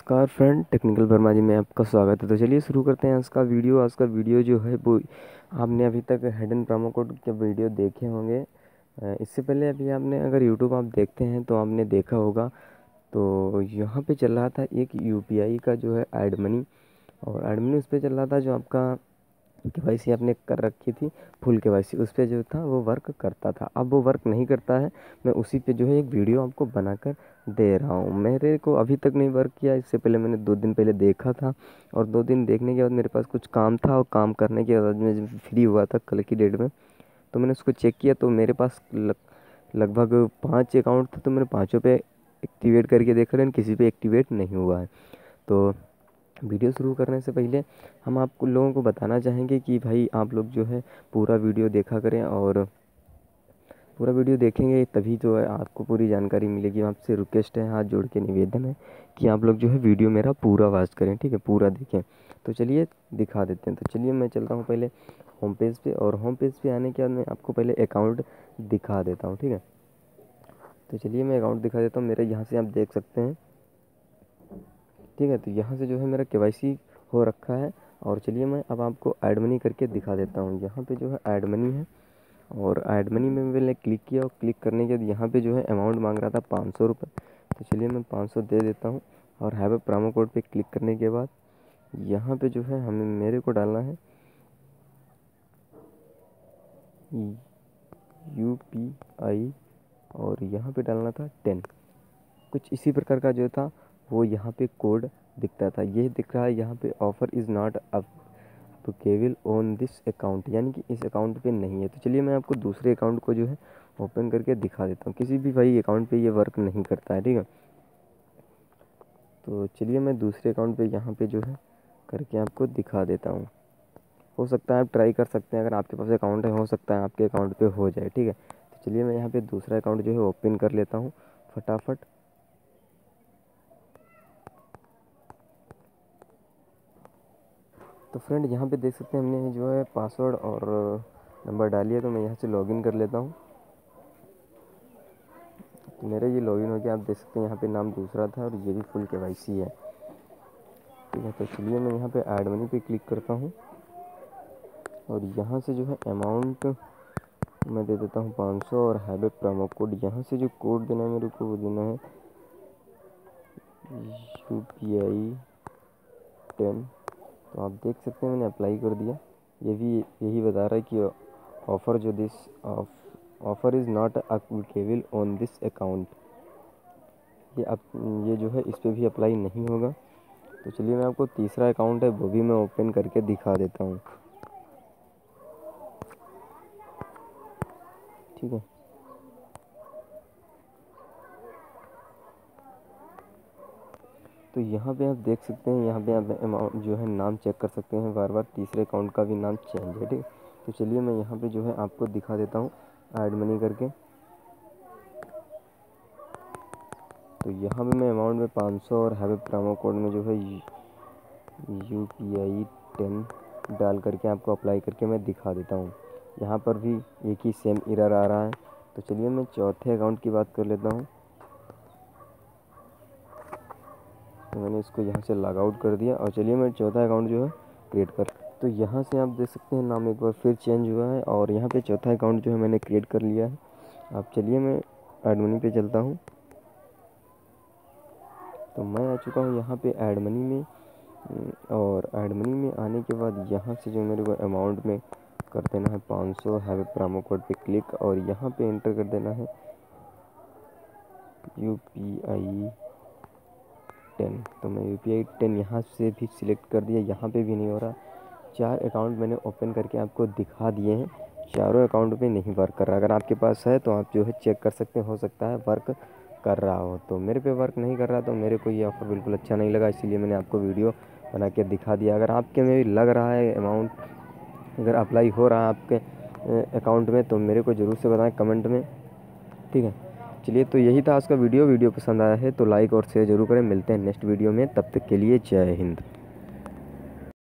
नमस्कार friend, technical Verma जी में आपका स्वागत है। तो चलिए शुरू करते हैं आज का वीडियो। आज का वीडियो जो है वो आपने अभी तक हिडन प्रोमो कोड के वीडियो देखे होंगे। इससे पहले अभी आपने अगर यूट्यूब आप देखते हैं तो आपने देखा होगा। तो यहाँ पे चल रहा था एक यूपीआई का जो है ऐड मनी, और ऐड मनी उस पर चल रहा था जो आपका केवाईसी आपने कर रखी थी, फुल केवाईसी उस पर जो था वो वर्क करता था। अब वो वर्क नहीं करता है। मैं उसी पे जो है एक वीडियो आपको बनाकर दे रहा हूँ। मेरे को अभी तक नहीं वर्क किया। इससे पहले मैंने 2 दिन पहले देखा था, और 2 दिन देखने के बाद मेरे पास कुछ काम था, और काम करने के बाद मैं जब फ्री हुआ था कल की डेट में, तो मैंने उसको चेक किया। तो मेरे पास लगभग 5 अकाउंट थे, तो मैंने पाँचों पे एक्टिवेट करके देखा, लेकिन किसी पे एक्टिवेट नहीं हुआ है। तो वीडियो शुरू करने से पहले हम आपको लोगों को बताना चाहेंगे कि भाई आप लोग जो है पूरा वीडियो देखा करें, और पूरा वीडियो देखेंगे तभी जो है आपको पूरी जानकारी मिलेगी। आपसे रिक्वेस्ट है, हाथ जोड़ के निवेदन है कि आप लोग जो है वीडियो मेरा पूरा वॉच करें, ठीक है, पूरा देखें। तो चलिए दिखा देते हैं। तो चलिए मैं चलता हूँ पहले होम पेज पे, और होम पेज पे आने के बाद मैं आपको पहले अकाउंट दिखा देता हूँ, ठीक है। तो चलिए मैं अकाउंट दिखा देता हूँ। मेरे यहाँ से आप देख सकते हैं, ठीक है। तो यहाँ से जो है मेरा केवाईसी हो रखा है। और चलिए मैं अब आपको ऐड मनी करके दिखा देता हूँ। यहाँ पे जो है ऐड मनी है, और ऐड मनी में मैंने क्लिक किया, और क्लिक करने के बाद यहाँ पे जो है अमाउंट मांग रहा था 500 रुपये। तो चलिए मैं 500 दे देता हूँ। और हैव ए प्रोमो कोड पे क्लिक करने के बाद यहाँ पे जो है हमें मेरे को डालना है UPI, और यहाँ पे डालना था 10। कुछ इसी प्रकार का जो था वो यहाँ पे कोड दिखता था। ये दिख रहा है यहाँ पे, offer is not applicable on this account, यानी कि इस अकाउंट पे नहीं है। तो चलिए मैं आपको दूसरे अकाउंट को जो है ओपन करके दिखा देता हूँ। किसी भी भाई अकाउंट पे ये वर्क नहीं करता है, ठीक है। तो चलिए मैं दूसरे अकाउंट पे यहाँ पे जो है करके आपको दिखा देता हूँ। हो सकता है आप ट्राई कर सकते हैं, अगर आपके पास अकाउंट है हो सकता है आपके अकाउंट पे हो जाए, ठीक है। तो चलिए मैं यहाँ पे दूसरा अकाउंट जो है ओपन कर लेता हूँ फटाफट। तो फ्रेंड यहाँ पे देख सकते हैं हमने जो है पासवर्ड और नंबर डाली है। तो मैं यहाँ से लॉगिन कर लेता हूँ। तो मेरा ये लॉगिन हो गया। आप देख सकते हैं यहाँ पे नाम दूसरा था, और ये भी फुल केवाईसी है, ठीक है। तो चलिए मैं यहाँ पे ऐड मनी पे क्लिक करता हूँ, और यहाँ से जो है अमाउंट मैं दे देता हूँ 500, और हैव ए प्रोमो कोड। यहाँ से जो कोड देना है मेरे को वो देना है UPI 10। तो आप देख सकते हैं मैंने अप्लाई कर दिया। ये भी यही बता रहा है कि offer offer is not applicable on this account. ये जो है इस पर भी अप्लाई नहीं होगा। तो चलिए मैं आपको तीसरा अकाउंट है वो भी मैं ओपन करके दिखा देता हूँ, ठीक है। तो यहाँ पे आप देख सकते हैं, यहाँ पे आप अमाउंट जो है नाम चेक कर सकते हैं बार बार। तीसरे अकाउंट का भी नाम चेंज है, ठीक। तो चलिए मैं यहाँ पे जो है आपको दिखा देता हूँ ऐड मनी करके। तो यहाँ पे मैं अमाउंट में 500 और हैव ए प्रोमो कोड में जो है UPI 10 डाल करके आपको अप्लाई करके मैं दिखा देता हूँ। यहाँ पर भी एक ही सेम एरर आ रहा है। तो चलिए मैं चौथे अकाउंट की बात कर लेता हूँ। तो मैंने इसको यहाँ से लॉग आउट कर दिया, और चलिए मैं चौथा अकाउंट जो है क्रिएट कर। तो यहाँ से आप देख सकते हैं नाम एक बार फिर चेंज हुआ है, और यहाँ पे चौथा अकाउंट जो है मैंने क्रिएट कर लिया है। अब चलिए मैं ऐड मनी पे चलता हूँ। तो मैं आ चुका हूँ यहाँ पे ऐड मनी में, और ऐड मनी में आने के बाद यहाँ से जो मेरे को अमाउंट में कर देना है 500, हैव ए प्रोमो कोड पे क्लिक, और यहाँ पे एंटर कर देना है UPI 10। तो मैं UPI 10 यहाँ से भी सिलेक्ट कर दिया, यहाँ पे भी नहीं हो रहा। 4 अकाउंट मैंने ओपन करके आपको दिखा दिए हैं, चारों अकाउंट पे नहीं वर्क कर रहा। अगर आपके पास है तो आप जो है चेक कर सकते हैं, हो सकता है वर्क कर रहा हो। तो मेरे पे वर्क नहीं कर रहा, तो मेरे को ये ऑफ़र बिल्कुल अच्छा नहीं लगा, इसीलिए मैंने आपको वीडियो बना के दिखा दिया। अगर आपके में भी लग रहा है अमाउंट, अगर अप्लाई हो रहा है आपके अकाउंट में, तो मेरे को ज़रूर से बताएं कमेंट में, ठीक है। चलिए तो यही था आज का वीडियो पसंद आया है तो लाइक और शेयर ज़रूर करें। मिलते हैं नेक्स्ट वीडियो में, तब तक के लिए जय हिंद।